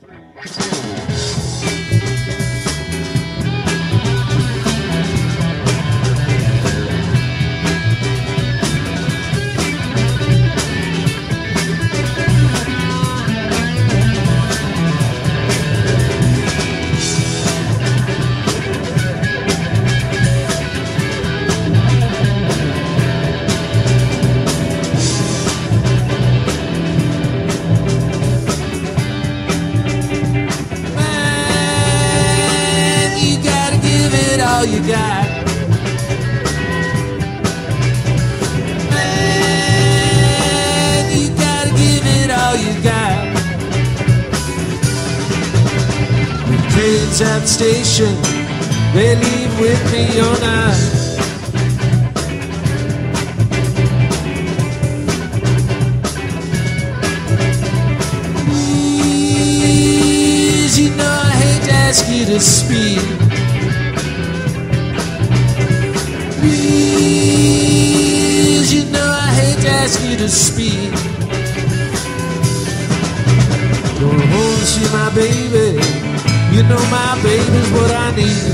You got, man, you gotta give it all you got. The trains at the station, they leave with me all night. Please, you know I hate to ask you to speak. Please, you know I hate to ask you to speak. Going home to see my baby. You know my baby's what I need.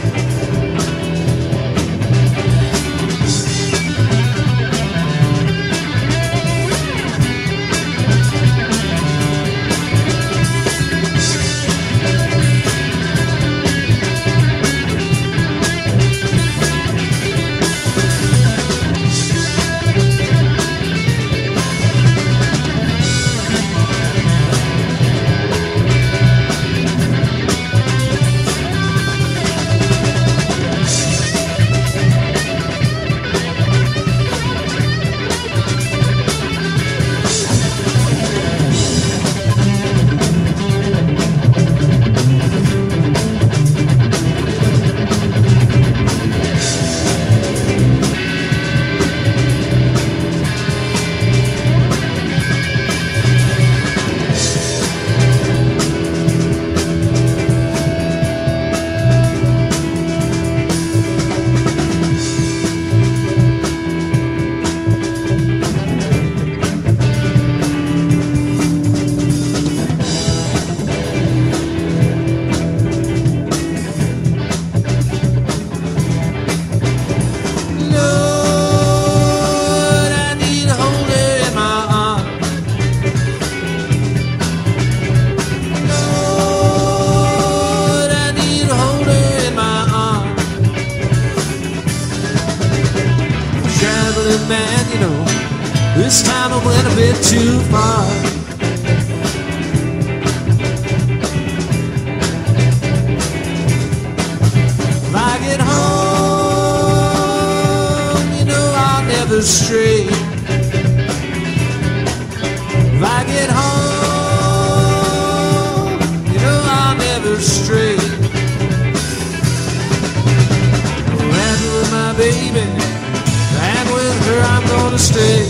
Man, you know, this time I went a bit too far. If I get home, you know I'll never stray. If I get home, you know I'll never stray. Ran with my baby, and with her I'm gonna stay.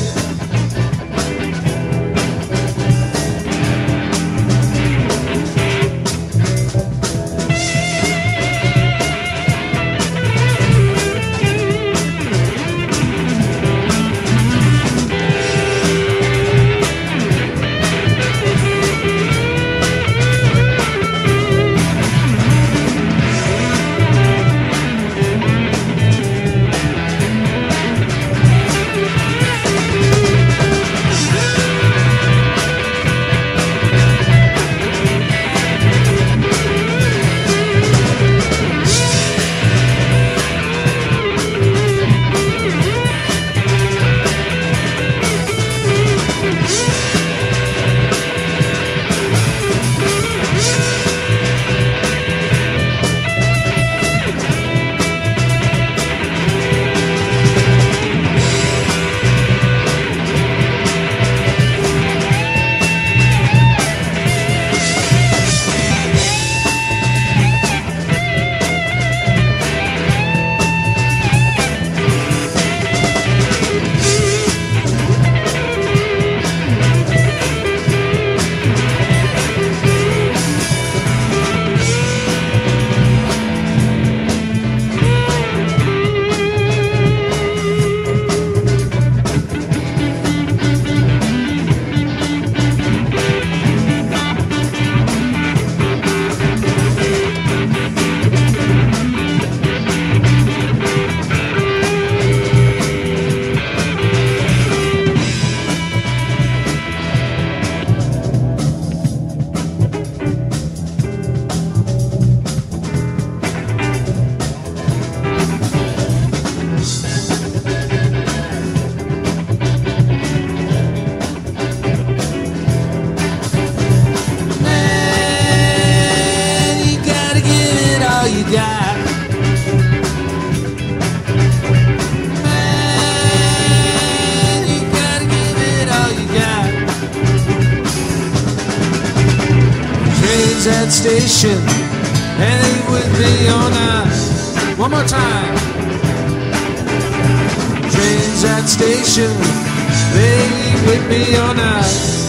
trains at station, and leave with me all night. One more time. Trains at station, they leave with me all night.